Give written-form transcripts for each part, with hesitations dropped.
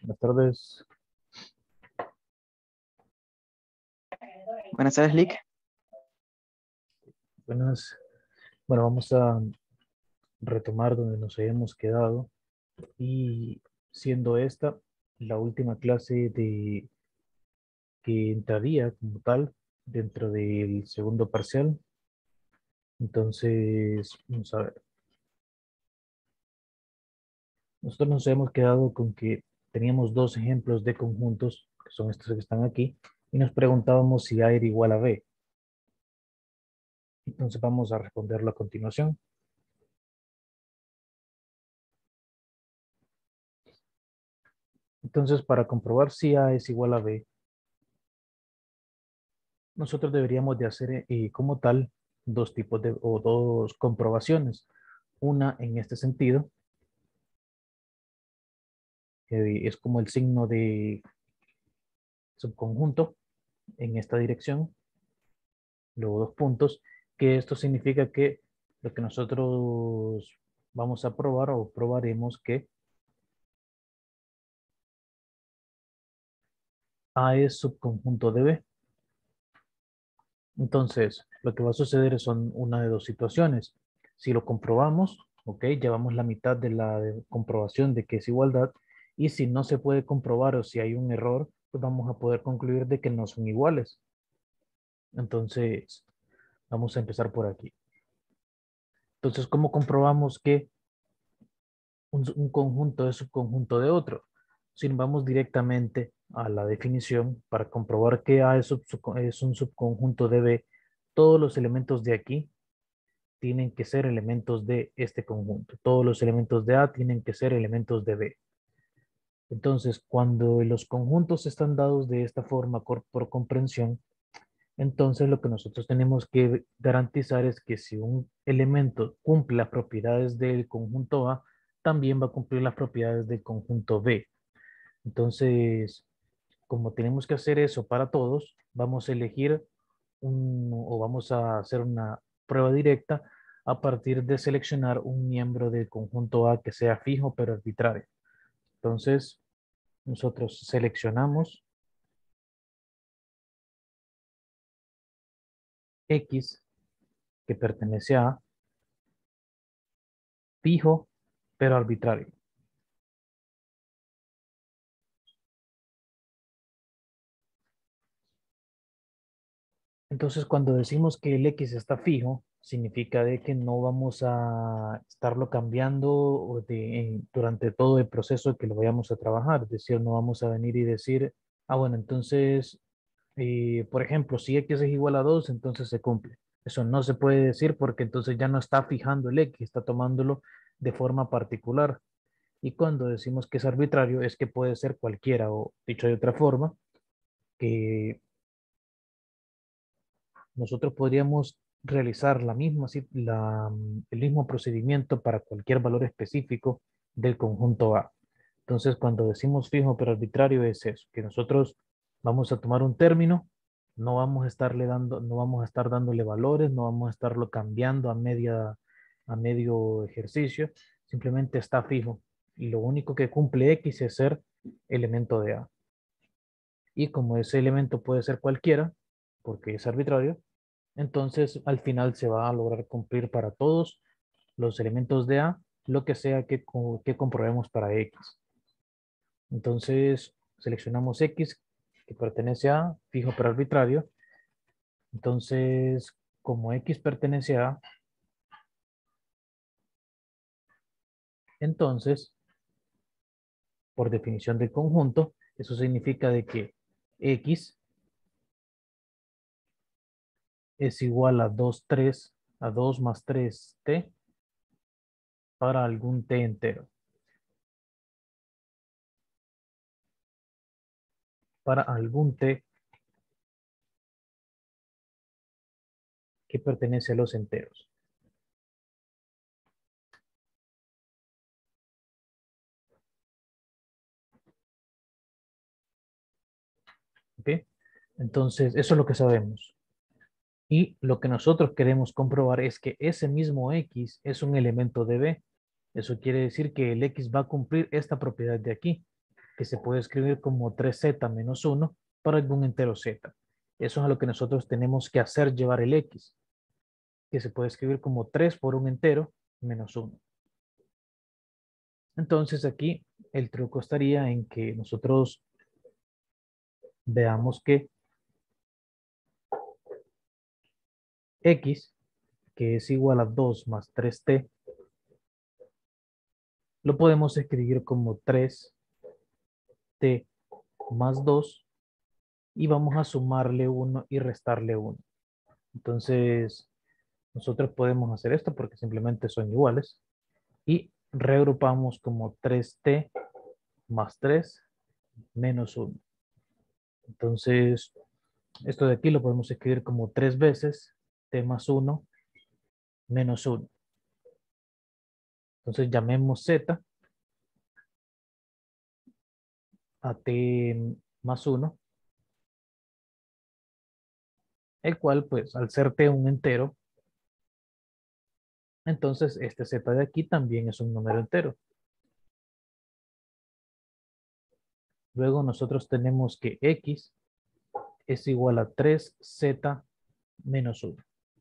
Buenas tardes. Buenas tardes, Lick. Buenas. Bueno, vamos a retomar donde nos habíamos quedado y siendo esta la última clase de que entraría como tal dentro del segundo parcial. Entonces, vamos a ver. Nosotros nos habíamos quedado con que teníamos dos ejemplos de conjuntos, que son estos que están aquí, y nos preguntábamos si A era igual a B. Entonces vamos a responderlo a continuación. Entonces, para comprobar si A es igual a B, nosotros deberíamos de hacer como tal dos tipos de o dos comprobaciones. Una en este sentido, que es como el signo de subconjunto en esta dirección, luego dos puntos, que esto significa que lo que nosotros vamos a probar o probaremos que A es subconjunto de B. Entonces, lo que va a suceder son una de dos situaciones. Si lo comprobamos, ok, llevamos la mitad de la comprobación de que es igualdad, y si no se puede comprobar o si hay un error, pues vamos a poder concluir de que no son iguales. Entonces, vamos a empezar por aquí. Entonces, ¿cómo comprobamos que un conjunto es subconjunto de otro? Si vamos directamente a la definición para comprobar que A es un subconjunto de B, todos los elementos de aquí tienen que ser elementos de este conjunto. Todos los elementos de A tienen que ser elementos de B. Entonces, cuando los conjuntos están dados de esta forma por comprensión, entonces lo que nosotros tenemos que garantizar es que si un elemento cumple las propiedades del conjunto A, también va a cumplir las propiedades del conjunto B. Entonces, como tenemos que hacer eso para todos, vamos a elegir o vamos a hacer una prueba directa a partir de seleccionar un miembro del conjunto A que sea fijo pero arbitrario. Entonces, nosotros seleccionamos X que pertenece a fijo pero arbitrario. Entonces, cuando decimos que el X está fijo, significa de que no vamos a estarlo cambiando durante todo el proceso que lo vayamos a trabajar. Es decir, no vamos a venir y decir, bueno, entonces, por ejemplo, si X es igual a 2, entonces se cumple. Eso no se puede decir porque entonces ya no está fijando el X, está tomándolo de forma particular. Y cuando decimos que es arbitrario, es que puede ser cualquiera, o dicho de otra forma, que nosotros podríamos realizar el mismo procedimiento para cualquier valor específico del conjunto A. Entonces, cuando decimos fijo pero arbitrario es eso, que nosotros vamos a tomar un término, no vamos a estar dándole valores, no vamos a estarlo cambiando a medio ejercicio, simplemente está fijo. Y lo único que cumple X es ser elemento de A. Y como ese elemento puede ser cualquiera, porque es arbitrario, entonces al final se va a lograr cumplir para todos los elementos de A, lo que sea que comprobemos para X. Entonces seleccionamos X que pertenece a fijo pero arbitrario. Entonces, como X pertenece a, entonces, por definición del conjunto, eso significa de que X es igual a 2 más 3t para algún t entero. Para algún t que pertenece a los enteros. ¿Ok? Entonces, eso es lo que sabemos. Y lo que nosotros queremos comprobar es que ese mismo X es un elemento de B. Eso quiere decir que el X va a cumplir esta propiedad de aquí. que se puede escribir como 3z menos 1 para algún entero z. Eso es a lo que nosotros tenemos que hacer llevar el x, que se puede escribir como 3 por un entero menos 1. Entonces aquí el truco estaría en que nosotros veamos que x, que es igual a 2 más 3t, lo podemos escribir como 3t más 2 y vamos a sumarle 1 y restarle 1. Entonces, nosotros podemos hacer esto porque simplemente son iguales y reagrupamos como 3t más 3 menos 1. Entonces, esto de aquí lo podemos escribir como 3 veces t más 1 menos 1. Entonces, llamemos z a t más 1, el cual, pues, al ser t un entero, entonces este z de aquí también es un número entero. Luego nosotros tenemos que x es igual a 3z menos 1.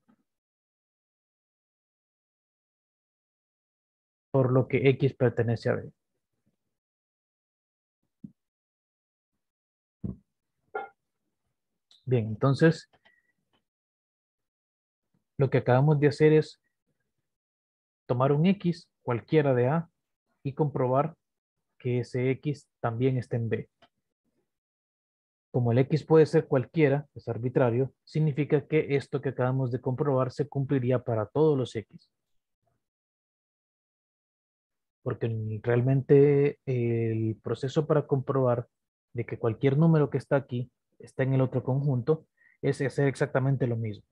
Por lo que x pertenece a b. Bien, entonces lo que acabamos de hacer es tomar un x, cualquiera de a, y comprobar que ese x también está en b. Como el x puede ser cualquiera, es arbitrario, significa que esto que acabamos de comprobar se cumpliría para todos los x. Porque realmente el proceso para comprobar de que cualquier número que está aquí está en el otro conjunto es hacer exactamente lo mismo.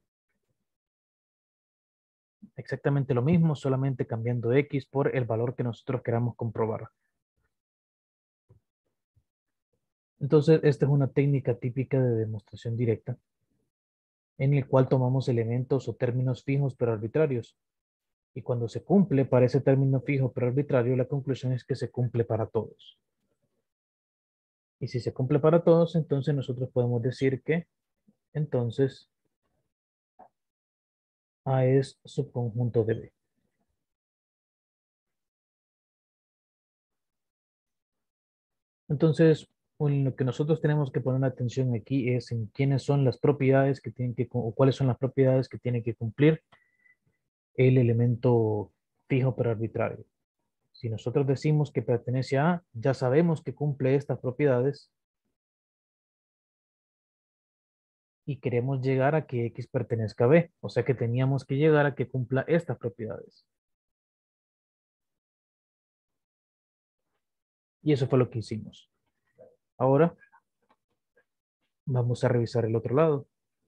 Exactamente lo mismo, solamente cambiando x por el valor que nosotros queramos comprobar. Entonces, esta es una técnica típica de demostración directa, en el cual tomamos elementos o términos fijos pero arbitrarios. Y cuando se cumple para ese término fijo pero arbitrario, la conclusión es que se cumple para todos. Y si se cumple para todos, entonces nosotros podemos decir que entonces A es subconjunto de B. Entonces, lo que nosotros tenemos que poner atención aquí es en quiénes son las propiedades que tienen que, o cuáles son las propiedades que tiene que cumplir el elemento fijo pero arbitrario. Si nosotros decimos que pertenece a A, ya sabemos que cumple estas propiedades y queremos llegar a que X pertenezca a B. O sea que teníamos que llegar a que cumpla estas propiedades. Y eso fue lo que hicimos. Ahora vamos a revisar el otro lado.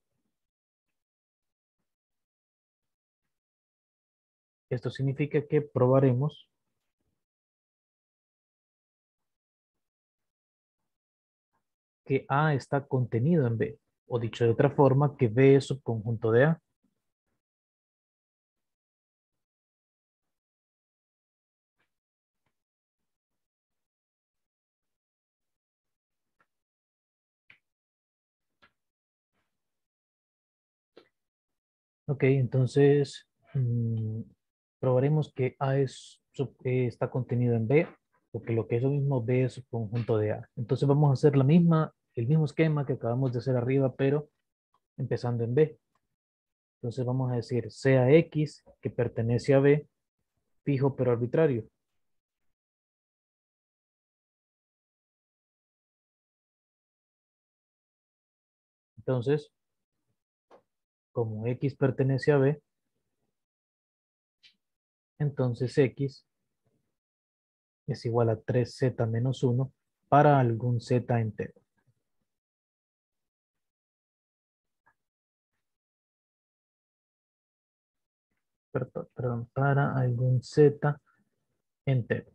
Esto significa que probaremos que A está contenido en B. O dicho de otra forma, que B es subconjunto de A. Ok, entonces probaremos que A está contenido en B, porque lo que es lo mismo, B es subconjunto de A. Entonces vamos a hacer el mismo esquema que acabamos de hacer arriba, pero empezando en B. Entonces vamos a decir sea X que pertenece a B, fijo pero arbitrario. Entonces, como X pertenece a B, entonces X es igual a 3z menos 1 para algún z entero. Perdón, para algún z entero.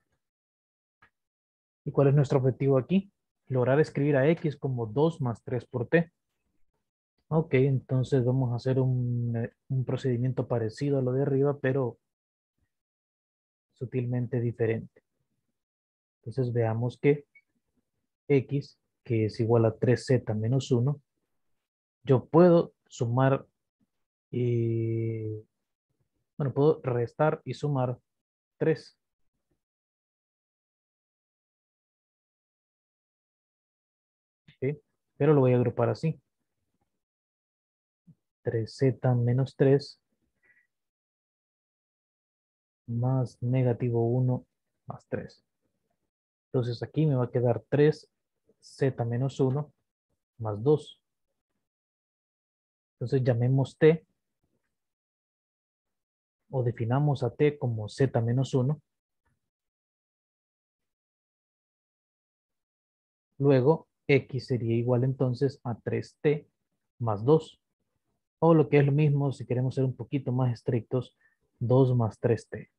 ¿Y cuál es nuestro objetivo aquí? Lograr escribir a x como 2 más 3 por t. Ok, entonces vamos a hacer un procedimiento parecido a lo de arriba, pero sutilmente diferente. Entonces veamos que x, que es igual a 3z menos 1, yo puedo sumar, bueno, puedo restar y sumar 3. ¿Sí? Pero lo voy a agrupar así. 3z menos 3 más negativo 1 más 3. Entonces aquí me va a quedar 3z menos 1 más 2. Entonces llamemos t o definamos a t como z menos 1. Luego x sería igual entonces a 3t más 2. O lo que es lo mismo, si queremos ser un poquito más estrictos, 2 más 3t.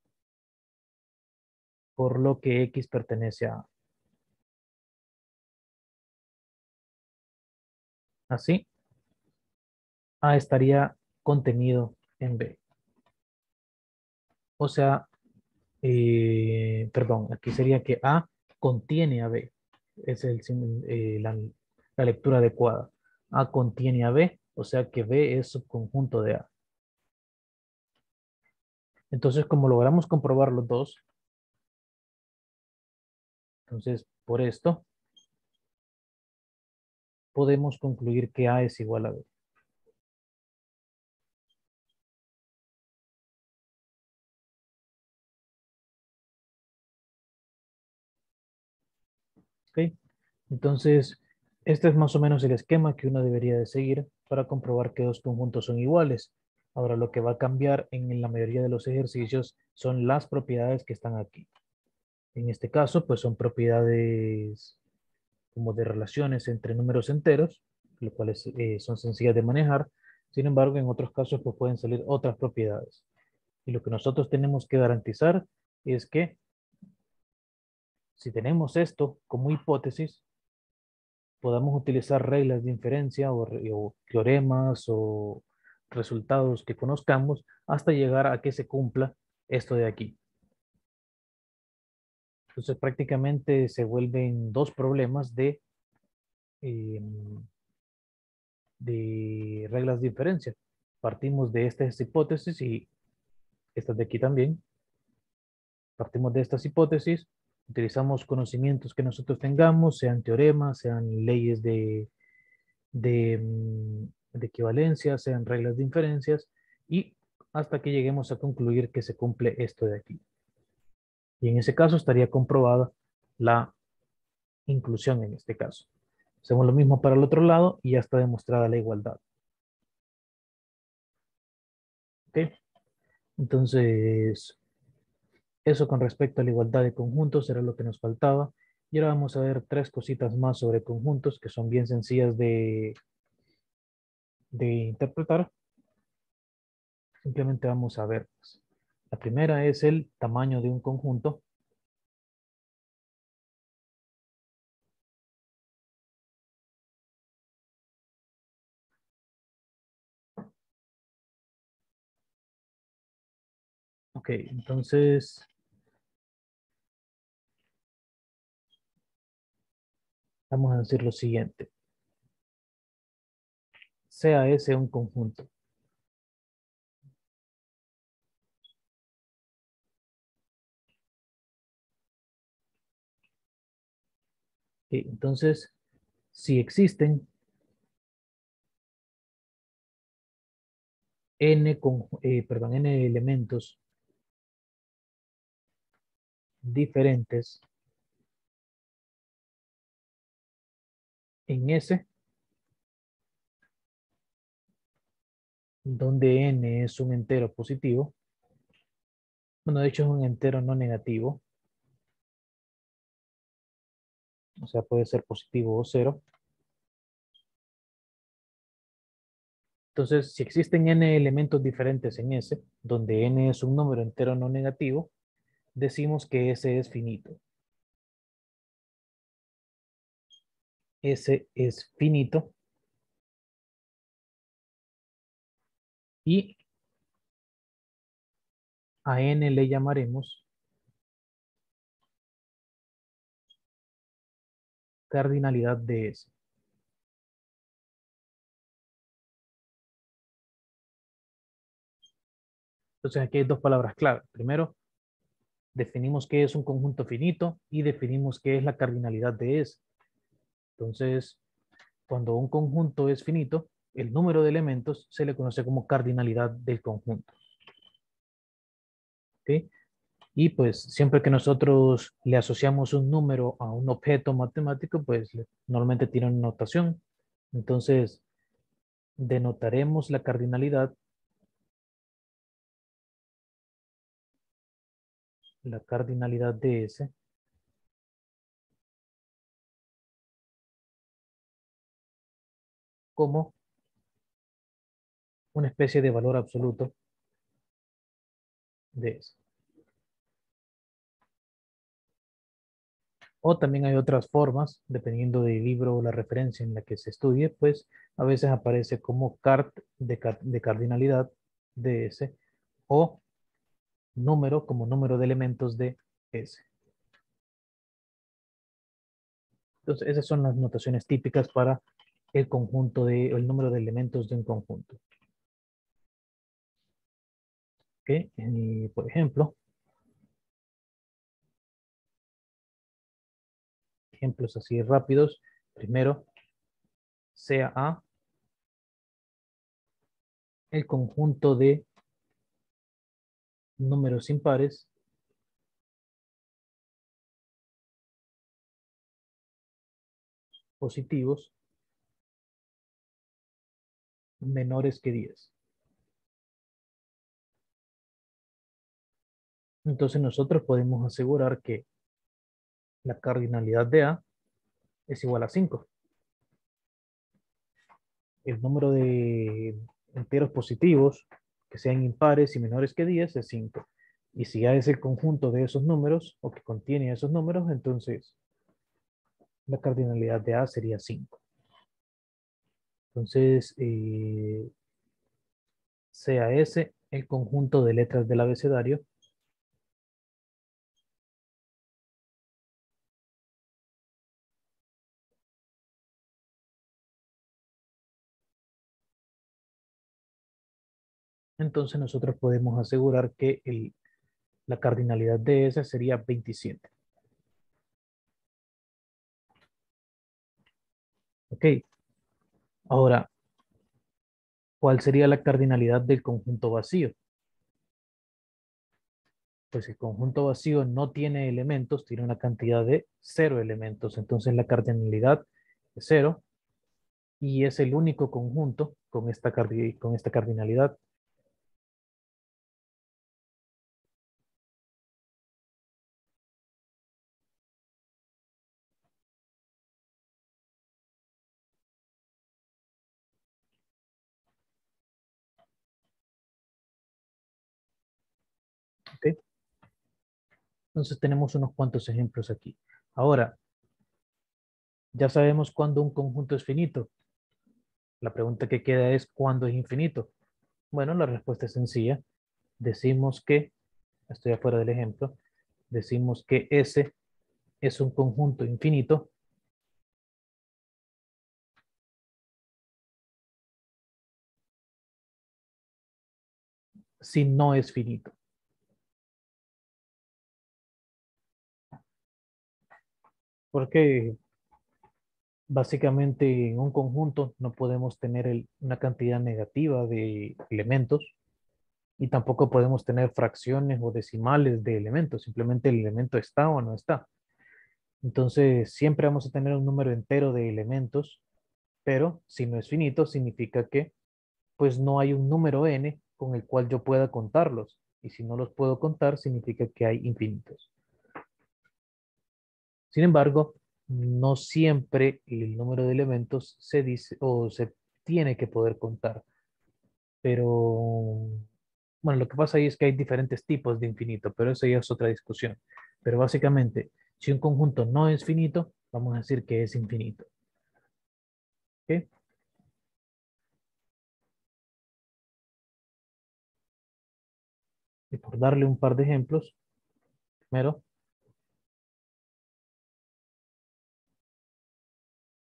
Por lo que x pertenece a A. Así, A estaría contenido en B. O sea, perdón, aquí sería que A contiene a B. Es la lectura adecuada. A contiene a B, o sea que B es subconjunto de A. Entonces, como logramos comprobar los dos, entonces por esto podemos concluir que A es igual a B. ¿Ok? Entonces, este es más o menos el esquema que uno debería de seguir para comprobar que dos conjuntos son iguales. Ahora, lo que va a cambiar en la mayoría de los ejercicios son las propiedades que están aquí. En este caso, pues son propiedades como de relaciones entre números enteros, lo cuales son sencillas de manejar. Sin embargo, en otros casos, pues pueden salir otras propiedades. Y lo que nosotros tenemos que garantizar es que si tenemos esto como hipótesis, podamos utilizar reglas de inferencia o teoremas o resultados que conozcamos hasta llegar a que se cumpla esto de aquí. Entonces prácticamente se vuelven dos problemas eh, de reglas de inferencia. Partimos de estas hipótesis y estas de aquí también. Partimos de estas hipótesis, utilizamos conocimientos que nosotros tengamos, sean teoremas, sean leyes de equivalencia, sean reglas de inferencias, y hasta que lleguemos a concluir que se cumple esto de aquí. Y en ese caso estaría comprobada la inclusión en este caso. Hacemos lo mismo para el otro lado y ya está demostrada la igualdad. ¿Ok? Entonces, eso con respecto a la igualdad de conjuntos era lo que nos faltaba. Y ahora vamos a ver tres cositas más sobre conjuntos que son bien sencillas de interpretar. Simplemente vamos a ver. La primera es el tamaño de un conjunto. Ok, entonces vamos a decir lo siguiente. Sea ese un conjunto. Ok, entonces, si existen n elementos diferentes en S, donde n es un entero positivo, bueno, de hecho es un entero no negativo, o sea, puede ser positivo o cero. Entonces, si existen n elementos diferentes en S, donde n es un número entero no negativo, decimos que S es finito. S es finito y a n le llamaremos cardinalidad de S. Entonces aquí hay dos palabras clave. Primero, definimos qué es un conjunto finito y definimos qué es la cardinalidad de S. Entonces, cuando un conjunto es finito, el número de elementos se le conoce como cardinalidad del conjunto. ¿Ok? Y pues siempre que nosotros le asociamos un número a un objeto matemático, pues normalmente tiene una notación. Entonces, denotaremos la cardinalidad de S como una especie de valor absoluto de S. O también hay otras formas, dependiendo del libro o la referencia en la que se estudie, pues a veces aparece como de cardinalidad de S o número como número de elementos de S. Entonces, esas son las notaciones típicas para el número de elementos de un conjunto. ¿Ok? Por ejemplo, ejemplos así rápidos. Primero, sea A el conjunto de números impares positivos menores que 10. Entonces nosotros podemos asegurar que la cardinalidad de A es igual a 5. El número de enteros positivos que sean impares y menores que 10 es 5. Y si A es el conjunto de esos números o que contiene esos números, entonces la cardinalidad de A sería 5. Entonces, sea ese el conjunto de letras del abecedario, entonces nosotros podemos asegurar que la cardinalidad de ese sería 27. Ok, ahora, ¿cuál sería la cardinalidad del conjunto vacío? Pues el conjunto vacío no tiene elementos, tiene una cantidad de 0 elementos. Entonces la cardinalidad es 0 y es el único conjunto con esta cardinalidad. ¿Ok? Entonces tenemos unos cuantos ejemplos aquí. Ahora, ya sabemos cuándo un conjunto es finito. La pregunta que queda es ¿cuándo es infinito? Bueno, la respuesta es sencilla. Decimos que, estoy afuera del ejemplo, decimos que S es un conjunto infinito si no es finito. Porque básicamente en un conjunto no podemos tener una cantidad negativa de elementos y tampoco podemos tener fracciones o decimales de elementos. Simplemente el elemento está o no está. Entonces siempre vamos a tener un número entero de elementos, pero si no es finito significa que pues no hay un número n con el cual yo pueda contarlos. Y si no los puedo contar, significa que hay infinitos. Sin embargo, no siempre el número de elementos se dice o se tiene que poder contar. Pero, bueno, lo que pasa ahí es que hay diferentes tipos de infinito, pero eso ya es otra discusión. Pero básicamente, si un conjunto no es finito, vamos a decir que es infinito. ¿Ok? Y por darle un par de ejemplos, primero,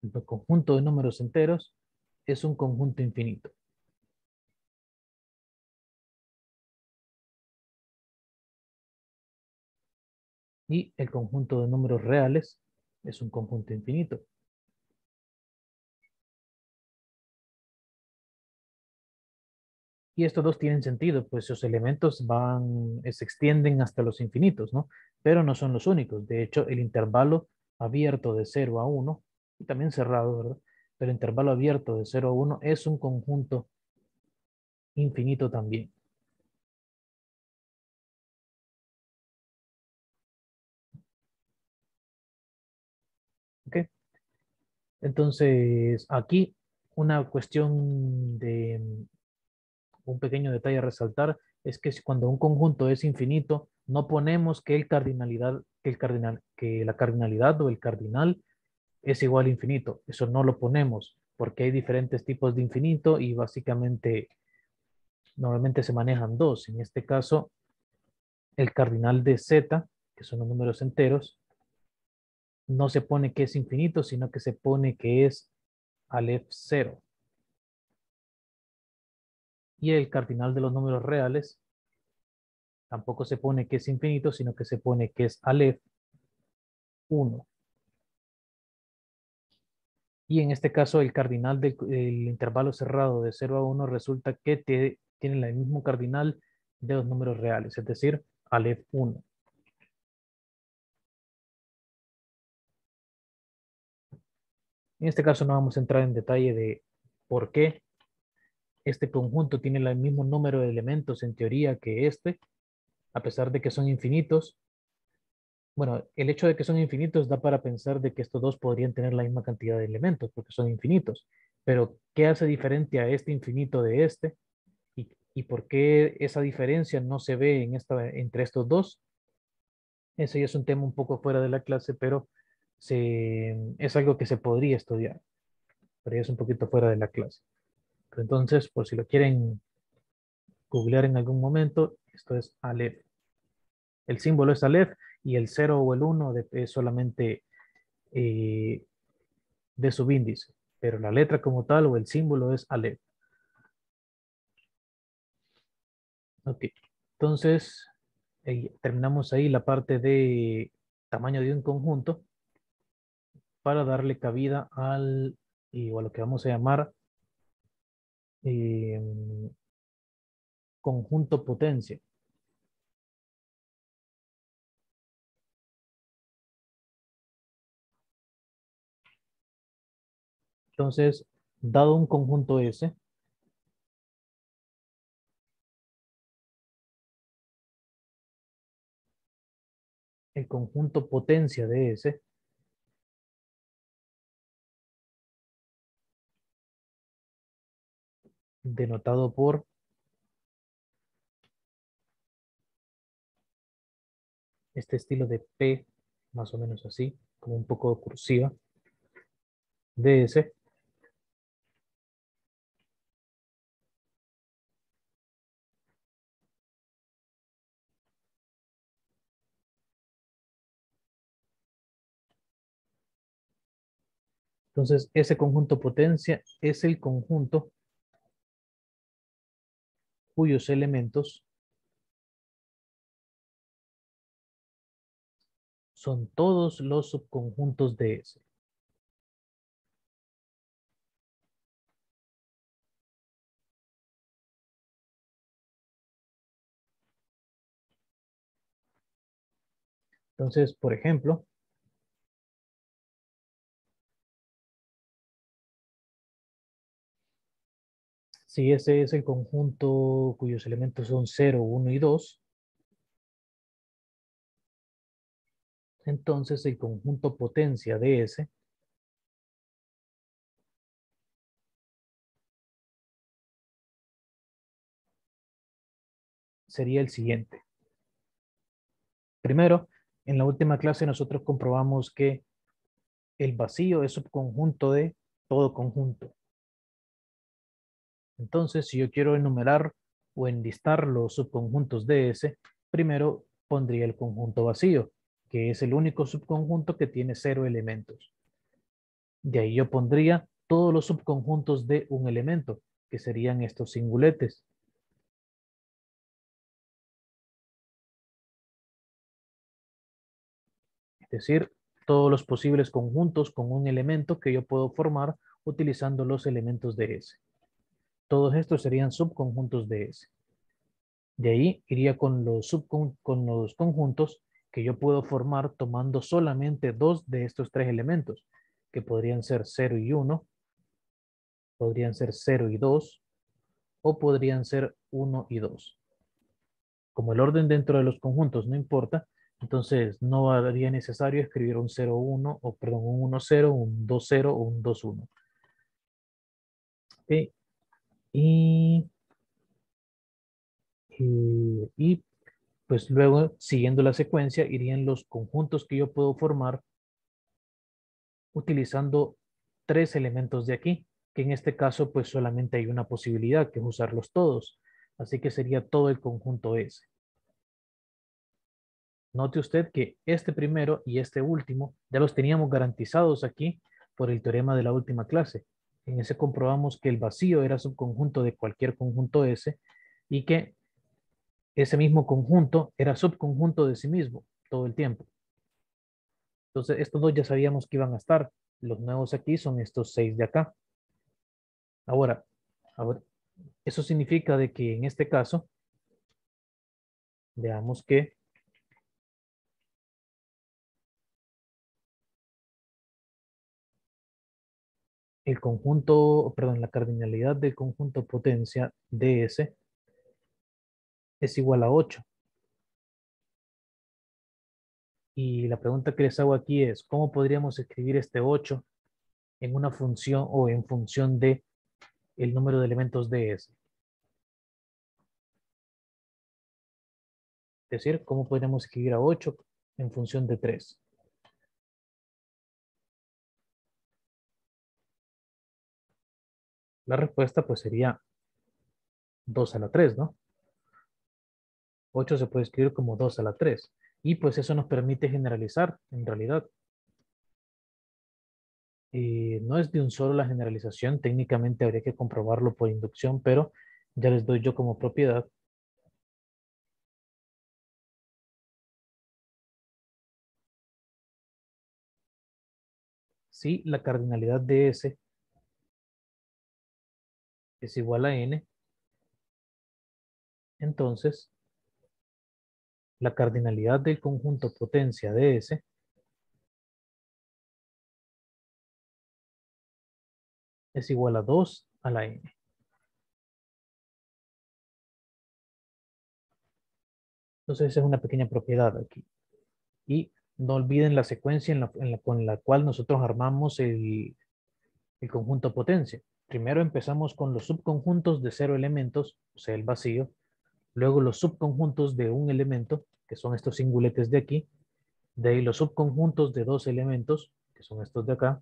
El conjunto de números enteros es un conjunto infinito. Y el conjunto de números reales es un conjunto infinito. Y estos dos tienen sentido, pues sus elementos se extienden hasta los infinitos, ¿no? Pero no son los únicos. De hecho, el intervalo abierto de 0 a 1, y también cerrado, ¿verdad? Pero el intervalo abierto de 0 a 1 es un conjunto infinito también. ¿Ok? Entonces, aquí una cuestión de un pequeño detalle a resaltar es que cuando un conjunto es infinito, no ponemos que la cardinalidad o el cardinal es igual a infinito. Eso no lo ponemos porque hay diferentes tipos de infinito y básicamente normalmente se manejan dos. En este caso, el cardinal de z, que son los números enteros, no se pone que es infinito, sino que se pone que es Aleph 0. Y el cardinal de los números reales tampoco se pone que es infinito, sino que se pone que es Aleph 1. Y en este caso, el cardinal del intervalo cerrado de 0 a 1 resulta que tiene el mismo cardinal de los números reales, es decir, Aleph 1. En este caso no vamos a entrar en detalle de por qué este conjunto tiene el mismo número de elementos en teoría que este, a pesar de que son infinitos. Bueno, el hecho de que son infinitos da para pensar de que estos dos podrían tener la misma cantidad de elementos porque son infinitos. Pero, ¿qué hace diferente a este infinito de este? ¿Y por qué esa diferencia no se ve entre estos dos? Ese ya es un tema un poco fuera de la clase, pero es algo que se podría estudiar, pero ya es un poquito fuera de la clase. Pero entonces, por si lo quieren googlear en algún momento, esto es Aleph. El símbolo es Aleph y el 0 o el 1 es solamente eh, de subíndice, pero la letra como tal o el símbolo es Aleph. Ok, entonces terminamos ahí la parte de tamaño de un conjunto para darle cabida o a lo que vamos a llamar eh, conjunto potencia. Entonces, dado un conjunto S, el conjunto potencia de S, denotado por este estilo de P, más o menos así, como un poco cursiva, de S. Entonces, ese conjunto potencia es el conjunto cuyos elementos son todos los subconjuntos de S. Entonces, por ejemplo, si ese es el conjunto cuyos elementos son 0, 1 y 2, entonces el conjunto potencia de S sería el siguiente. Primero, en la última clase nosotros comprobamos que el vacío es subconjunto de todo conjunto. Entonces, si yo quiero enumerar o enlistar los subconjuntos de S, primero pondría el conjunto vacío, que es el único subconjunto que tiene 0 elementos. De ahí yo pondría todos los subconjuntos de un elemento, que serían estos singuletes. Es decir, todos los posibles conjuntos con un elemento que yo puedo formar utilizando los elementos de S. Todos estos serían subconjuntos de S. De ahí iría con los conjuntos que yo puedo formar tomando solamente dos de estos tres elementos, que podrían ser 0 y 1, podrían ser 0 y 2, o podrían ser 1 y 2. Como el orden dentro de los conjuntos no importa, entonces no haría necesario escribir un 0, 1, o perdón, un 1, 0, un 2, 0 o un 2, 1. ¿Ok? Y, y pues luego, siguiendo la secuencia, irían los conjuntos que yo puedo formar utilizando tres elementos de aquí, que en este caso pues solamente hay una posibilidad, que es usarlos todos. Así que sería todo el conjunto S. Note usted que este primero y este último ya los teníamos garantizados aquí por el teorema de la última clase. En ese comprobamos que el vacío era subconjunto de cualquier conjunto S y que ese mismo conjunto era subconjunto de sí mismo todo el tiempo. Entonces, estos dos ya sabíamos que iban a estar. Los nuevos aquí son estos 6 de acá. Ahora, eso significa de que en este caso, veamos que el conjunto, perdón, la cardinalidad del conjunto potencia ds es igual a 8. Y la pregunta que les hago aquí es, ¿cómo podríamos escribir este 8 en una función o en función de el número de elementos ds? Es decir, ¿cómo podríamos escribir a 8 en función de 3? La respuesta pues sería 2 a la 3, ¿no? 8 se puede escribir como 2 a la 3. Y pues eso nos permite generalizar, en realidad. No es de un solo la generalización, técnicamente habría que comprobarlo por inducción, pero ya les doy yo como propiedad. Si la cardinalidad de S es igual a N, entonces la cardinalidad del conjunto potencia de S es igual a 2 a la N. Entonces esa es una pequeña propiedad aquí. Y no olviden la secuencia con la cual nosotros armamos el conjunto potencia. Primero empezamos con los subconjuntos de 0 elementos, o sea, el vacío. Luego los subconjuntos de un elemento, que son estos singuletes de aquí. De ahí los subconjuntos de 2 elementos, que son estos de acá.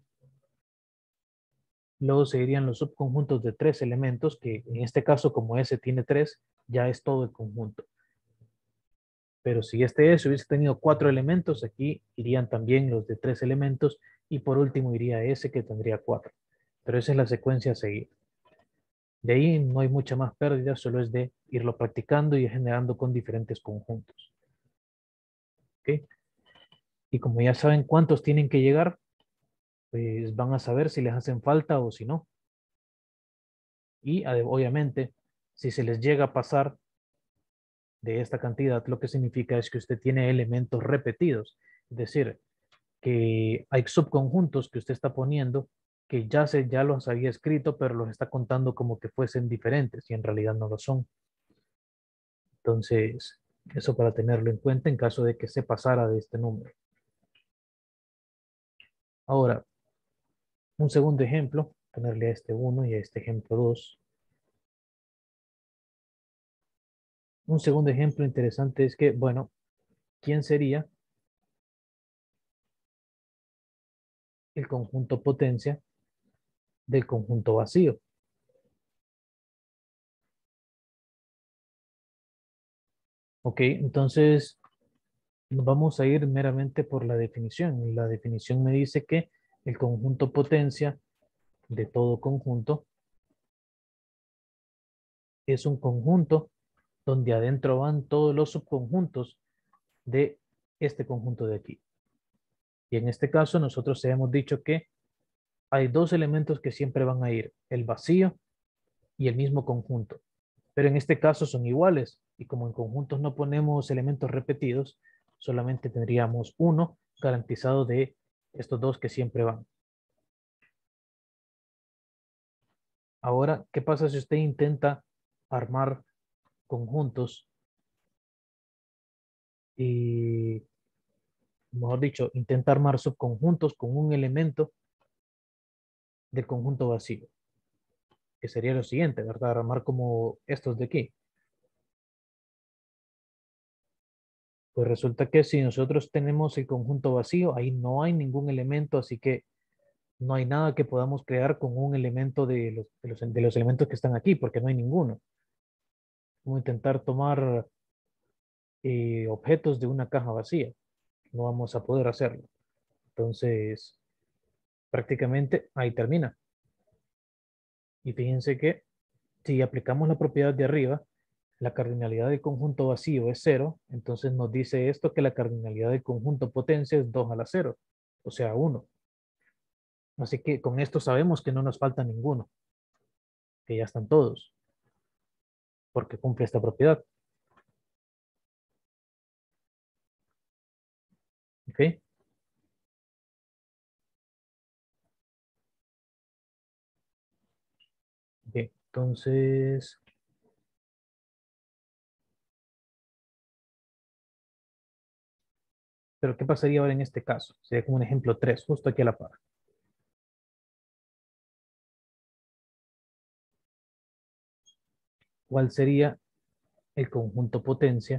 Luego seguirían los subconjuntos de 3 elementos, que en este caso, como S tiene 3, ya es todo el conjunto. Pero si este S hubiese tenido 4 elementos, aquí irían también los de 3 elementos, y por último iría S, que tendría 4. Pero esa es la secuencia a seguir. De ahí no hay mucha más pérdida, solo es de irlo practicando y generando con diferentes conjuntos. ¿Ok? Y como ya saben cuántos tienen que llegar, pues van a saber si les hacen falta o si no. Y obviamente, si se les llega a pasar de esta cantidad, lo que significa es que usted tiene elementos repetidos. Es decir, que hay subconjuntos que usted está poniendo que ya los había escrito, pero los está contando como que fuesen diferentes y en realidad no lo son. Entonces, eso para tenerlo en cuenta en caso de que se pasara de este número. Ahora, un segundo ejemplo, ponerle a este 1 y a este ejemplo 2. Un segundo ejemplo interesante es que, bueno, ¿quién sería el conjunto potencia del conjunto vacío? Ok, entonces nos vamos a ir meramente por la definición. Y la definición me dice que el conjunto potencia de todo conjunto es un conjunto donde adentro van todos los subconjuntos de este conjunto de aquí. Y en este caso nosotros hemos dicho que hay dos elementos que siempre van a ir, el vacío y el mismo conjunto. Pero en este caso son iguales y como en conjuntos no ponemos elementos repetidos, solamente tendríamos uno garantizado de estos dos que siempre van. Ahora, ¿qué pasa si usted intenta armar conjuntos y, mejor dicho, intenta armar subconjuntos con un elemento del conjunto vacío? Que sería lo siguiente, ¿verdad? Armar como estos de aquí. Pues resulta que si nosotros tenemos el conjunto vacío, ahí no hay ningún elemento, así que no hay nada que podamos crear con un elemento de los elementos que están aquí, porque no hay ninguno. Vamos a intentar tomar objetos de una caja vacía. No vamos a poder hacerlo. Entonces, prácticamente ahí termina. Y fíjense que si aplicamos la propiedad de arriba, la cardinalidad del conjunto vacío es cero, entonces nos dice esto que la cardinalidad del conjunto potencia es 2 a la 0, o sea, 1. Así que con esto sabemos que no nos falta ninguno, que ya están todos, porque cumple esta propiedad. ¿Ok? Bien, entonces, pero ¿qué pasaría ahora en este caso? Sería como un ejemplo 3, justo aquí a la par. ¿Cuál sería el conjunto potencia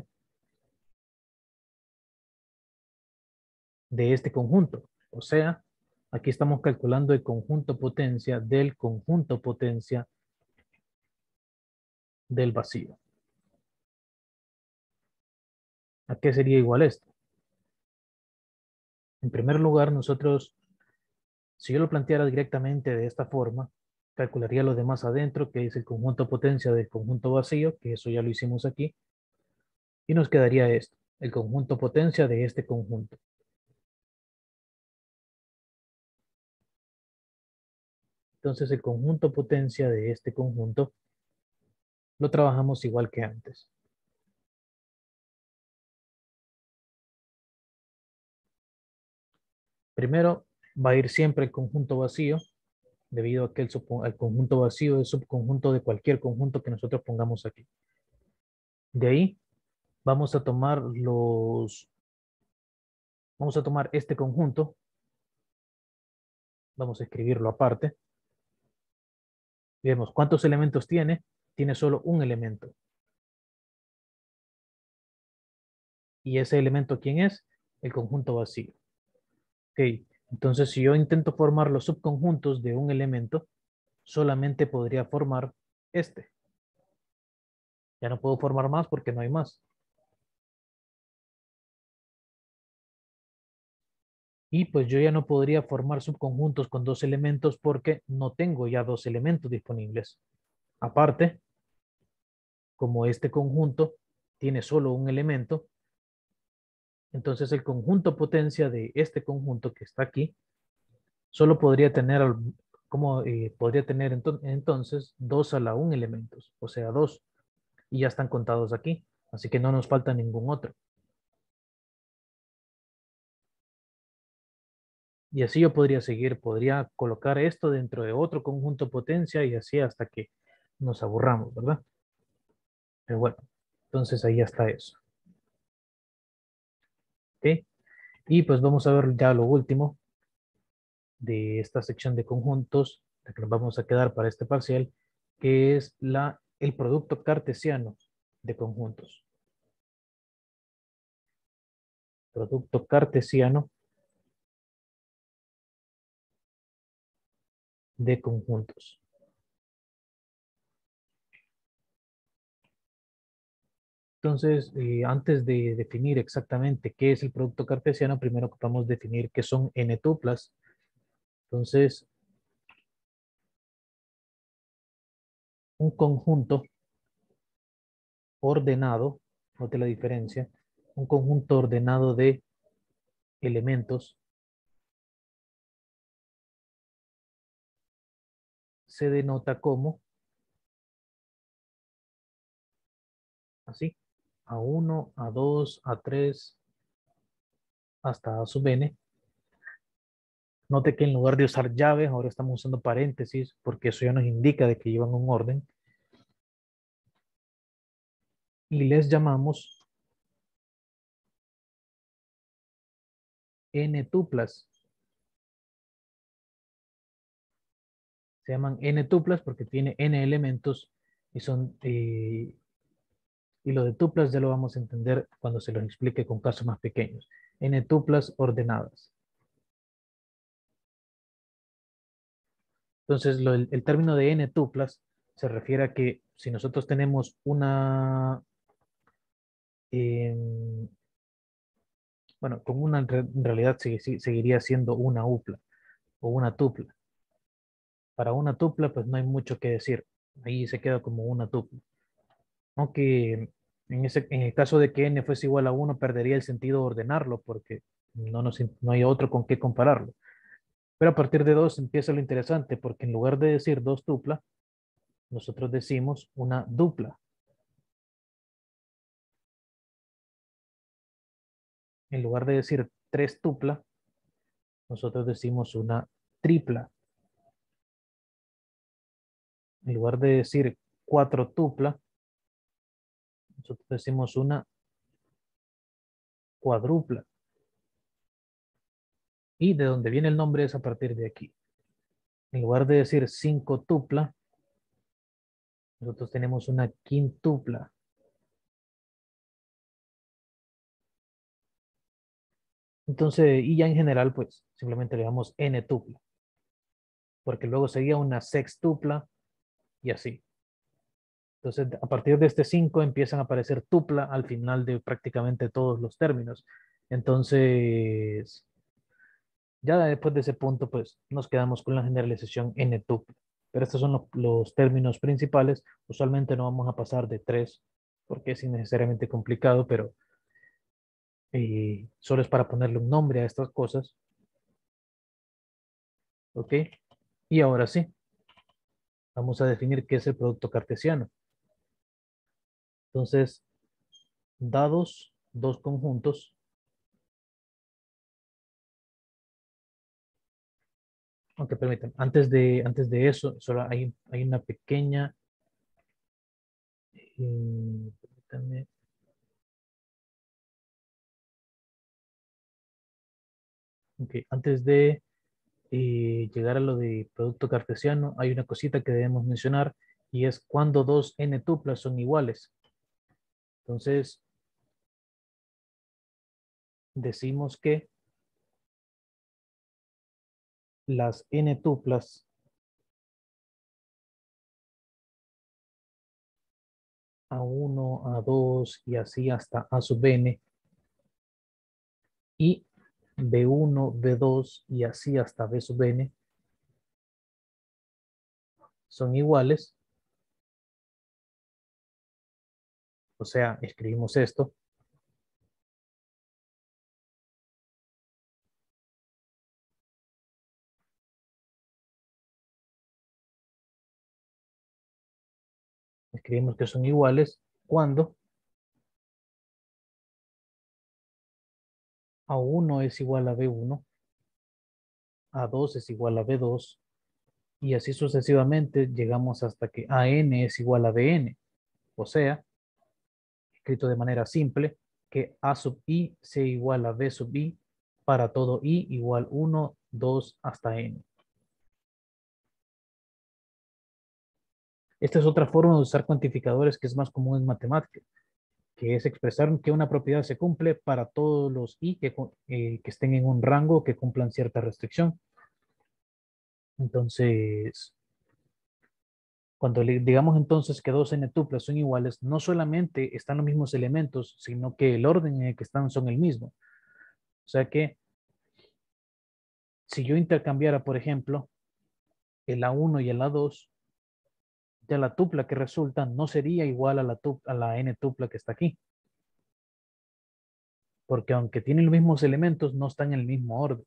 de este conjunto? O sea, aquí estamos calculando el conjunto potencia del conjunto potencia del vacío. ¿A qué sería igual esto? En primer lugar, nosotros, si yo lo planteara directamente de esta forma, calcularía lo demás adentro, que es el conjunto potencia del conjunto vacío, que eso ya lo hicimos aquí, y nos quedaría esto, el conjunto potencia de este conjunto. Entonces, el conjunto potencia de este conjunto lo trabajamos igual que antes. Primero, va a ir siempre el conjunto vacío, debido a que el conjunto vacío es subconjunto de cualquier conjunto que nosotros pongamos aquí. De ahí, vamos a tomar vamos a tomar este conjunto, vamos a escribirlo aparte. Vemos cuántos elementos tiene. Tiene solo un elemento. ¿Y ese elemento quién es? El conjunto vacío. Ok, entonces si yo intento formar los subconjuntos de un elemento, solamente podría formar este. Ya no puedo formar más porque no hay más. Y pues yo ya no podría formar subconjuntos con dos elementos porque no tengo ya dos elementos disponibles. Aparte, como este conjunto tiene solo un elemento, entonces el conjunto potencia de este conjunto que está aquí solo podría tener, podría tener entonces 2 a la 1 elementos, o sea, 2, y ya están contados aquí, así que no nos falta ningún otro. Y así yo podría seguir, podría colocar esto dentro de otro conjunto potencia y así hasta que nos aburramos, ¿verdad? Pero bueno, entonces ahí ya está eso. ¿Ok? Y pues vamos a ver ya lo último de esta sección de conjuntos, la que nos vamos a quedar para este parcial, que es el producto cartesiano de conjuntos. Producto cartesiano de conjuntos. Entonces, antes de definir exactamente qué es el producto cartesiano, primero ocupamos definir qué son n tuplas Entonces, un conjunto ordenado, note la diferencia, un conjunto ordenado de elementos se denota como, así, A1, A2, A3, hasta A sub n. Note que en lugar de usar llaves, ahora estamos usando paréntesis, porque eso ya nos indica de que llevan un orden. Y les llamamos n tuplas. Se llaman n tuplas porque tiene n elementos y son y lo de tuplas ya lo vamos a entender cuando se los explique con casos más pequeños. N tuplas ordenadas. Entonces, el término de n tuplas se refiere a que si nosotros tenemos una, bueno, con una en realidad seguiría siendo una upla o una tupla. Para una tupla, pues no hay mucho que decir. Ahí se queda como una tupla. Aunque en el caso de que n fuese igual a 1, perdería el sentido ordenarlo porque no hay otro con qué compararlo. Pero a partir de 2 empieza lo interesante porque en lugar de decir dos tupla, nosotros decimos una dupla. En lugar de decir tres tupla, nosotros decimos una tripla. En lugar de decir cuatro tupla, nosotros decimos una cuadrupla. Y de donde viene el nombre es a partir de aquí. En lugar de decir cinco tupla, nosotros tenemos una quintupla. Entonces, y ya en general, pues simplemente le damos n tupla, porque luego seguía una sextupla y así. Entonces, a partir de este 5 empiezan a aparecer tupla al final de prácticamente todos los términos. Entonces, ya después de ese punto, pues nos quedamos con la generalización n tupla. Pero estos son los términos principales. Usualmente no vamos a pasar de 3 porque es innecesariamente complicado, pero solo es para ponerle un nombre a estas cosas. ¿Ok? Y ahora sí, vamos a definir qué es el producto cartesiano. Entonces, dados dos conjuntos, aunque permítanme, antes de eso, solo hay una pequeña, permítanme, ok, antes de llegar a lo de producto cartesiano, hay una cosita que debemos mencionar y es cuando dos n tuplas son iguales. Entonces, decimos que las n tuplas A1, A2 y así hasta A sub n y B1, B2 y así hasta B sub n son iguales. O sea, escribimos esto. Escribimos que son iguales cuando A1 es igual a B1, A2 es igual a B2 y así sucesivamente llegamos hasta que AN es igual a BN. O sea, escrito de manera simple, que A sub I sea igual a B sub I para todo I igual 1, 2 hasta N. Esta es otra forma de usar cuantificadores que es más común en matemáticas, que es expresar que una propiedad se cumple para todos los I que estén en un rango que cumplan cierta restricción. Entonces, cuando digamos entonces que dos n tuplas son iguales, no solamente están los mismos elementos, sino que el orden en el que están son el mismo. O sea que Si yo intercambiara, por ejemplo, el A1 y el A2, ya la tupla que resulta no sería igual a la n tupla que está aquí. Porque aunque tienen los mismos elementos, no están en el mismo orden.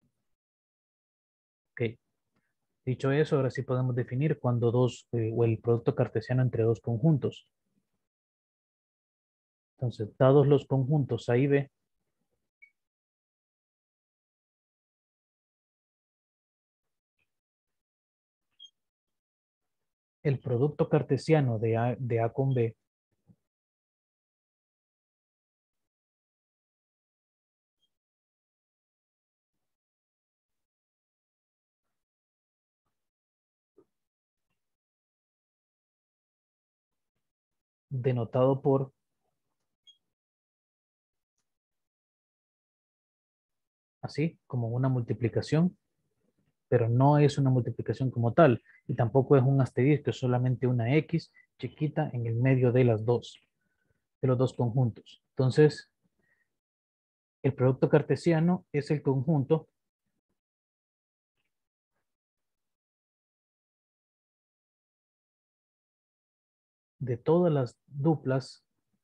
Ok. Dicho eso, ahora sí podemos definir cuando o el producto cartesiano entre dos conjuntos. Entonces, dados los conjuntos A y B, el producto cartesiano de A con B denotado por así, como una multiplicación, pero no es una multiplicación como tal, y tampoco es un asterisco, es solamente una X chiquita en el medio de de los dos conjuntos. Entonces, el producto cartesiano es el conjunto de todas las duplas,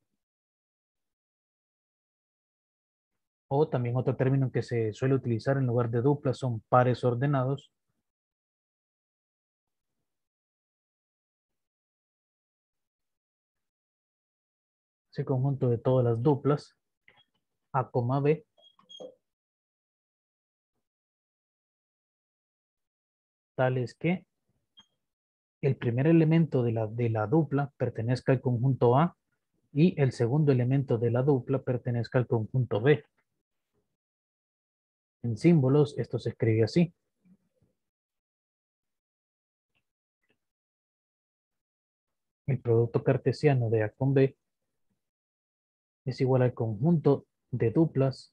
o también otro término que se suele utilizar en lugar de duplas son pares ordenados. Ese conjunto de todas las duplas A, B, tales que el primer elemento de la dupla pertenezca al conjunto A y el segundo elemento de la dupla pertenezca al conjunto B. En símbolos, esto se escribe así. El producto cartesiano de A con B es igual al conjunto de duplas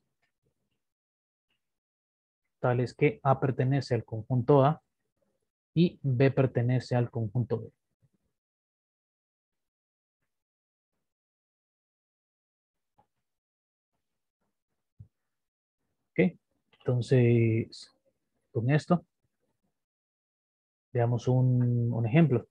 tales que A pertenece al conjunto A y B pertenece al conjunto B. ¿Ok? Entonces, con esto, veamos un ejemplo.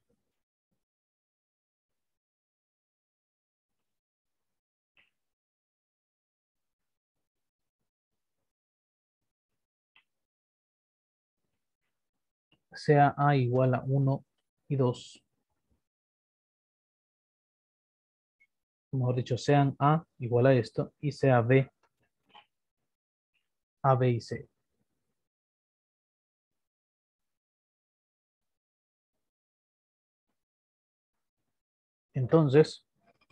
Sea A igual a 1 y 2, mejor dicho, sean A igual a esto y sea B, A, B y C. Entonces,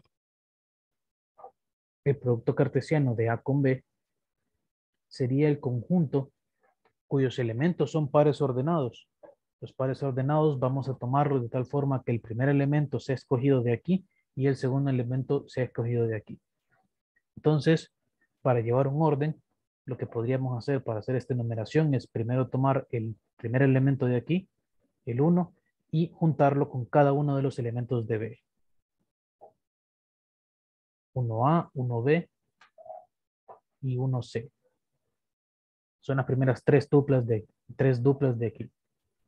el producto cartesiano de A con B sería el conjunto cuyos elementos son pares ordenados. Los pares ordenados vamos a tomarlos de tal forma que el primer elemento sea escogido de aquí y el segundo elemento sea escogido de aquí. Entonces, para llevar un orden, lo que podríamos hacer para hacer esta enumeración es primero tomar el primer elemento de aquí, el 1, y juntarlo con cada uno de los elementos de B. 1A, 1B y 1C. Son las primeras tres duplas de aquí.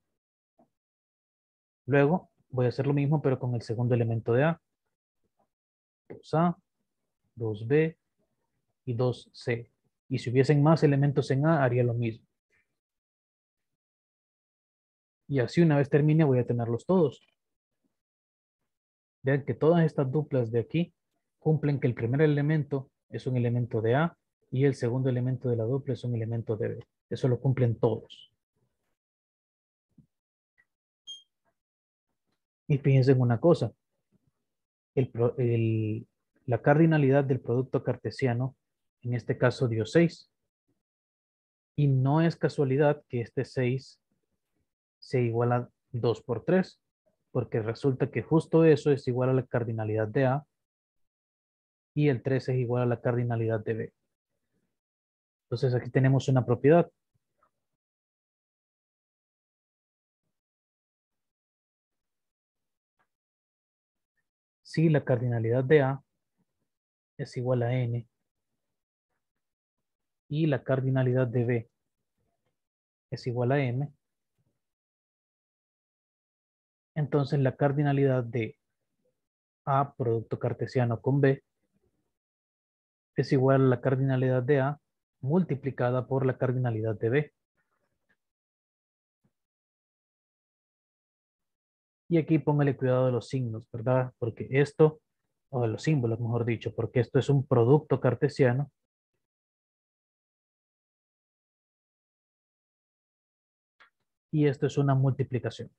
Luego voy a hacer lo mismo, pero con el segundo elemento de A. 2A, 2B y 2C. Y si hubiesen más elementos en A, haría lo mismo. Y así una vez termine, voy a tenerlos todos. Vean que todas estas duplas de aquí cumplen que el primer elemento es un elemento de A y el segundo elemento de la dupla es un elemento de B. Eso lo cumplen todos. Y fíjense en una cosa, la cardinalidad del producto cartesiano, en este caso dio 6. Y no es casualidad que este 6 se iguala a 2 por 3, porque resulta que justo eso es igual a la cardinalidad de A y el 3 es igual a la cardinalidad de B. Entonces aquí tenemos una propiedad. Si la cardinalidad de A es igual a n y la cardinalidad de B es igual a M, entonces la cardinalidad de A producto cartesiano con B es igual a la cardinalidad de A multiplicada por la cardinalidad de B. Y aquí póngale cuidado de los signos, ¿verdad? Porque esto, o de los símbolos, mejor dicho, porque esto es un producto cartesiano y esto es una multiplicación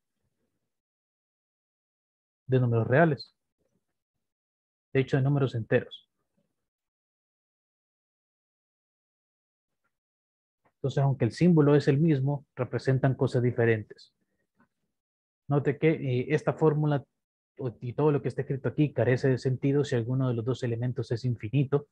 de números reales, de hecho de números enteros. Entonces, aunque el símbolo es el mismo, representan cosas diferentes. Note que esta fórmula y todo lo que está escrito aquí carece de sentido si alguno de los dos elementos es infinito,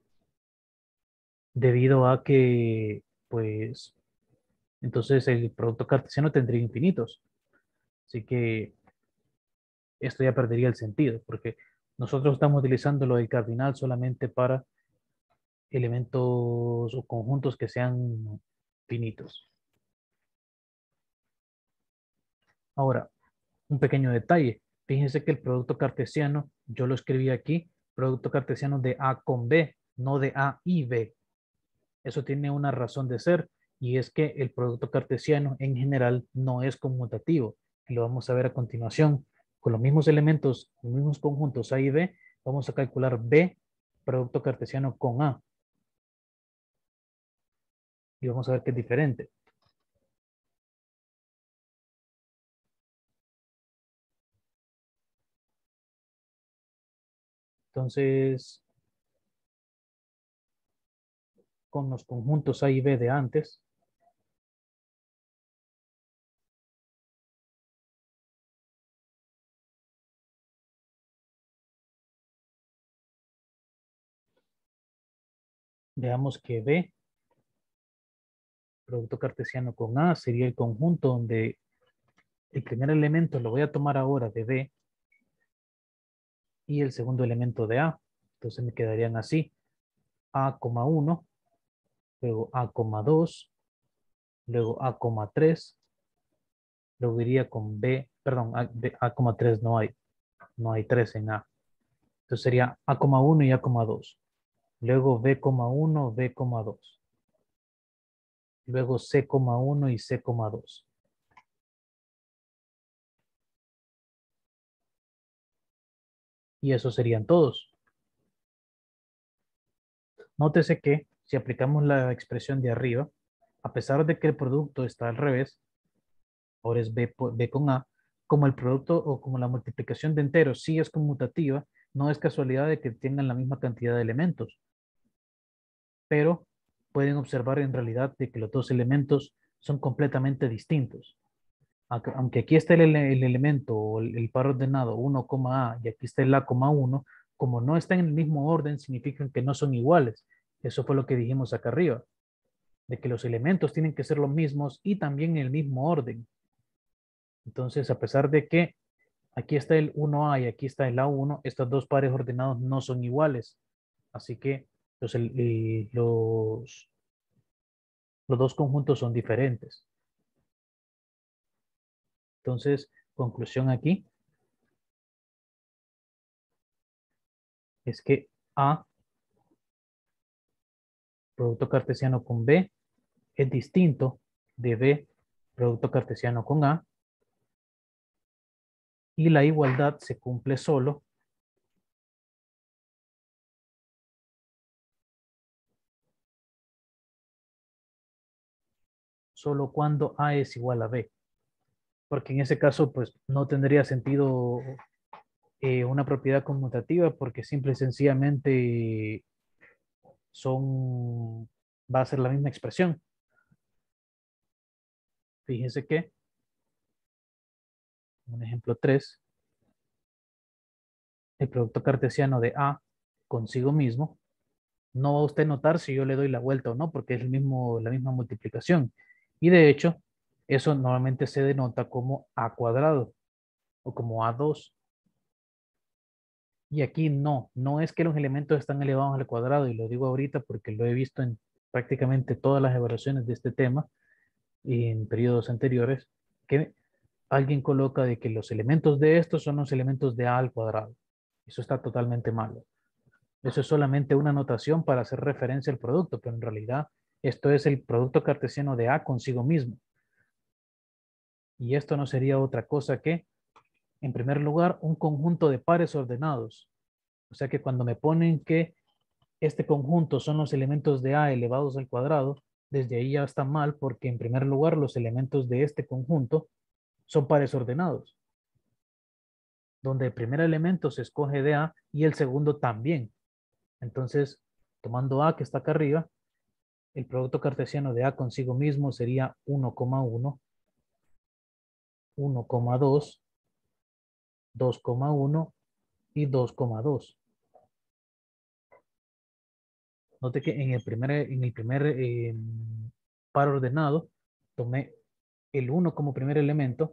debido a que, pues, entonces el producto cartesiano tendría infinitos. Así que esto ya perdería el sentido, porque nosotros estamos utilizando lo del cardinal solamente para elementos o conjuntos que sean finitos. Ahora, un pequeño detalle. Fíjense que el producto cartesiano, yo lo escribí aquí, producto cartesiano de A con B, no de A y B. Eso tiene una razón de ser, y es que el producto cartesiano en general no es conmutativo. Y lo vamos a ver a continuación. Con los mismos elementos, los mismos conjuntos A y B, vamos a calcular B, producto cartesiano con A. Y vamos a ver que es diferente. Entonces, con los conjuntos A y B de antes, veamos que B, producto cartesiano con A, sería el conjunto donde el primer elemento lo voy a tomar ahora de B y el segundo elemento de A. Entonces me quedarían así. A,1, luego A,2, luego A,3, luego iría con B, perdón, A,3 no hay 3 en A. Entonces sería A,1 y A,2. Luego B,1, B,2. Luego C,1 y C,2. Y esos serían todos. Nótese que si aplicamos la expresión de arriba, a pesar de que el producto está al revés, ahora es B con A, como el producto o como la multiplicación de enteros sí es conmutativa, no es casualidad de que tengan la misma cantidad de elementos, pero pueden observar en realidad de que los dos elementos son completamente distintos. Aunque aquí está el elemento o el par ordenado 1, A y aquí está el A,1, como no están en el mismo orden, significan que no son iguales. Eso fue lo que dijimos acá arriba, de que los elementos tienen que ser los mismos y también en el mismo orden. Entonces, a pesar de que aquí está el 1A y aquí está el A1, estos dos pares ordenados no son iguales. Así que los dos conjuntos son diferentes. Entonces, conclusión aquí es que A, producto cartesiano con B, es distinto de B, producto cartesiano con A, y la igualdad se cumple solo cuando A es igual a B, porque en ese caso pues no tendría sentido una propiedad conmutativa porque simple y sencillamente va a ser la misma expresión. Fíjense que, un ejemplo 3, el producto cartesiano de A consigo mismo, no va a usted notar si yo le doy la vuelta o no, porque es la misma multiplicación. Y de hecho, eso normalmente se denota como A cuadrado o como A2. Y aquí no es que los elementos están elevados al cuadrado, y lo digo ahorita porque lo he visto en prácticamente todas las evaluaciones de este tema, en periodos anteriores, que alguien coloca de que los elementos de estos son los elementos de A al cuadrado. Eso está totalmente malo. Eso es solamente una notación para hacer referencia al producto, pero en realidad esto es el producto cartesiano de A consigo mismo. Y esto no sería otra cosa que, en primer lugar, un conjunto de pares ordenados. O sea que cuando me ponen que este conjunto son los elementos de A elevados al cuadrado, desde ahí ya está mal porque en primer lugar los elementos de este conjunto son pares ordenados, donde el primer elemento se escoge de A y el segundo también. Entonces, tomando A que está acá arriba, el producto cartesiano de A consigo mismo sería 1,1, 1,2, 2,1 y 2,2. Note que en el primer par ordenado tomé el 1 como primer elemento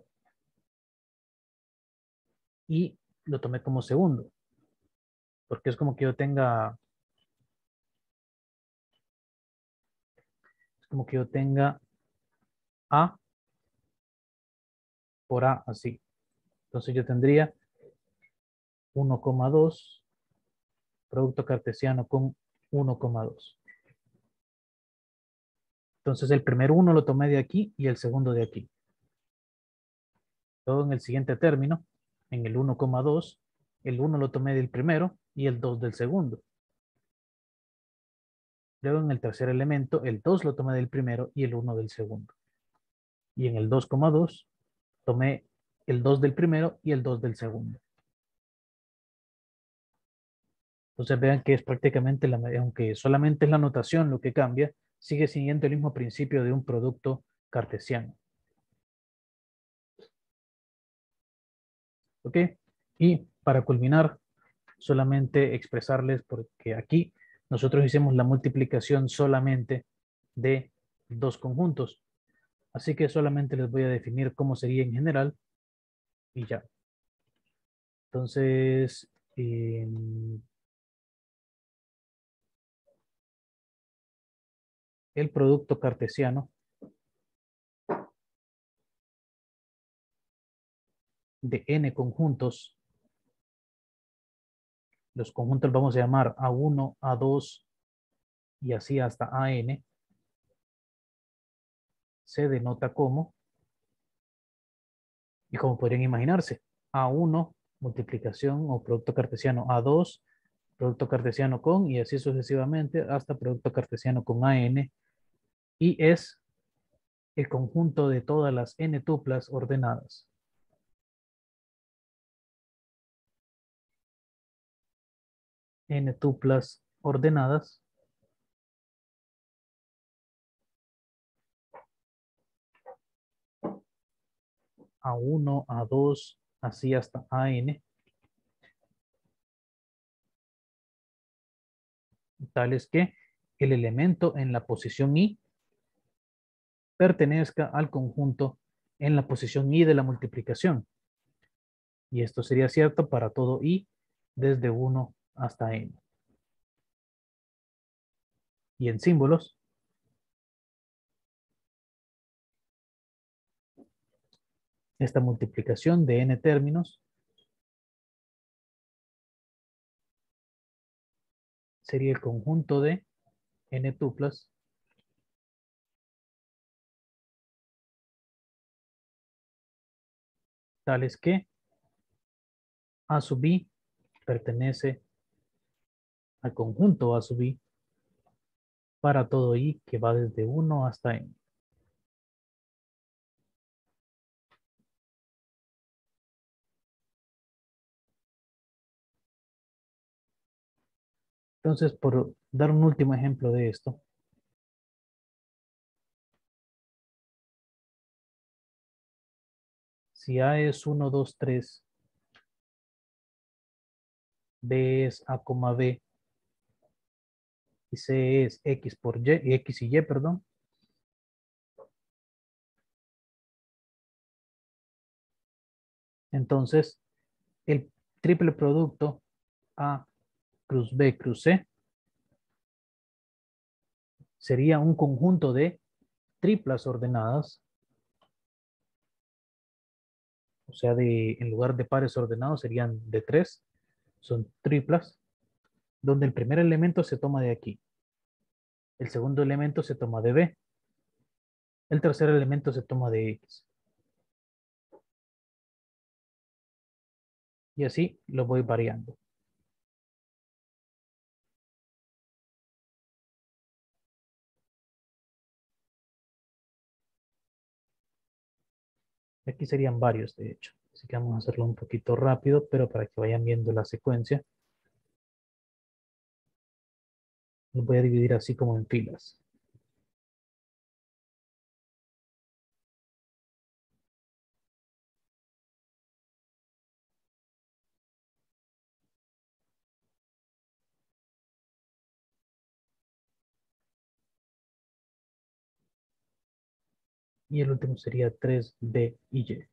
y lo tomé como segundo, porque es como que yo tenga, es como que yo tenga A por A así. Entonces yo tendría 1,2 producto cartesiano con 1,2. Entonces el primer 1 lo tomé de aquí y el segundo de aquí. Luego en el siguiente término, en el 1,2, el 1 lo tomé del primero y el 2 del segundo. Luego en el tercer elemento, el 2 lo tomé del primero y el 1 del segundo. Y en el 2,2 tomé el 2 del primero y el 2 del segundo. Entonces vean que es prácticamente, aunque solamente es la notación lo que cambia, sigue siguiendo el mismo principio de un producto cartesiano. ¿Ok? Y para culminar, solamente expresarles porque aquí nosotros hicimos la multiplicación solamente de dos conjuntos. Así que solamente les voy a definir cómo sería en general y ya. Entonces, el producto cartesiano de n conjuntos, los conjuntos vamos a llamar A1, A2 y así hasta AN, se denota como, y como podrían imaginarse, A1 multiplicación o producto cartesiano A2, producto cartesiano con, y así sucesivamente hasta producto cartesiano con AN, y es el conjunto de todas las n tuplas ordenadas. N tuplas ordenadas A1, A2, así hasta AN, tales que el elemento en la posición I pertenezca al conjunto en la posición I de la multiplicación. Y esto sería cierto para todo I desde 1 hasta N. Y en símbolos, esta multiplicación de N términos sería el conjunto de N tuplas tales que A sub I pertenece al conjunto A sub I para todo I que va desde 1 hasta N. Entonces, por dar un último ejemplo de esto, si A es 1, 2, 3, B es A, B y C es X por Y, X y Y, perdón, entonces el triple producto A cruz B cruz C sería un conjunto de triplas ordenadas, o sea, en lugar de pares ordenados serían de 3, son triplas, donde el primer elemento se toma de aquí, el segundo elemento se toma de B, el tercer elemento se toma de X. Y así lo voy variando. Aquí serían varios, de hecho. Así que vamos a hacerlo un poquito rápido, pero para que vayan viendo la secuencia. Los voy a dividir así como en filas. Y el último sería 3B y Y.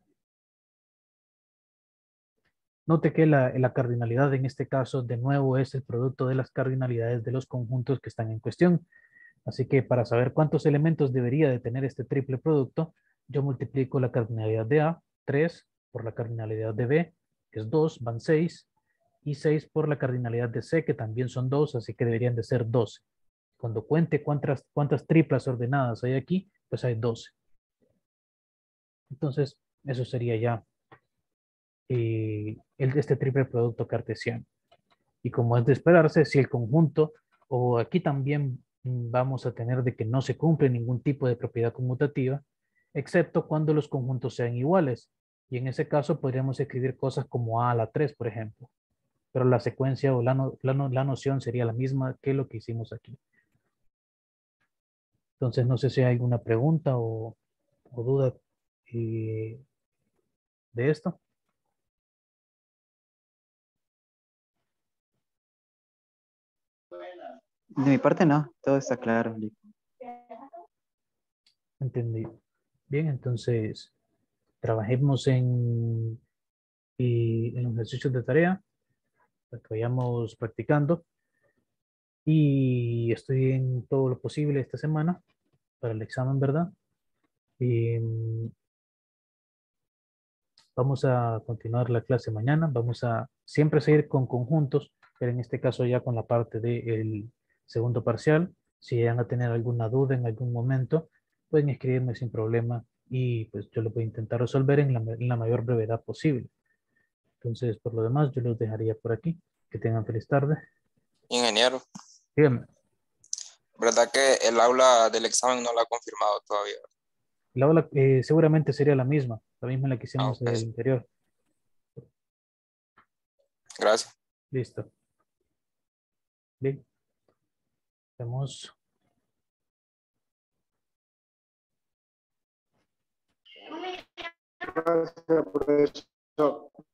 Note que la cardinalidad en este caso, de nuevo, es el producto de las cardinalidades de los conjuntos que están en cuestión. Así que para saber cuántos elementos debería de tener este triple producto, yo multiplico la cardinalidad de A, 3, por la cardinalidad de B, que es 2, van 6, y 6 por la cardinalidad de C, que también son 2, así que deberían de ser 12. Cuando cuente cuántas triplas ordenadas hay aquí, pues hay 12. Entonces, eso sería ya este triple producto cartesiano. Y como es de esperarse, si el conjunto, o aquí también vamos a tener de que no se cumple ningún tipo de propiedad conmutativa, excepto cuando los conjuntos sean iguales. Y en ese caso podríamos escribir cosas como a la 3, por ejemplo. Pero la secuencia o la noción sería la misma que lo que hicimos aquí. Entonces, no sé si hay alguna pregunta o duda eh, de esto. De mi parte no, todo está claro. Entendido. Bien, entonces trabajemos en los ejercicios de tarea para que vayamos practicando. Y estoy en todo lo posible esta semana para el examen, ¿verdad? Y vamos a continuar la clase mañana. Vamos a siempre seguir con conjuntos, pero en este caso ya con la parte del segundo parcial. Si van a tener alguna duda en algún momento, pueden escribirme sin problema y pues yo lo voy a intentar resolver en la mayor brevedad posible. Entonces, por lo demás, yo los dejaría por aquí. Que tengan feliz tarde. Ingeniero, Díganme, ¿verdad que el aula del examen no la ha confirmado todavía? la ola seguramente sería la misma en la que Ah, hicimos ok. el anterior. Gracias. Listo. Bien, vemos. Gracias, profesor.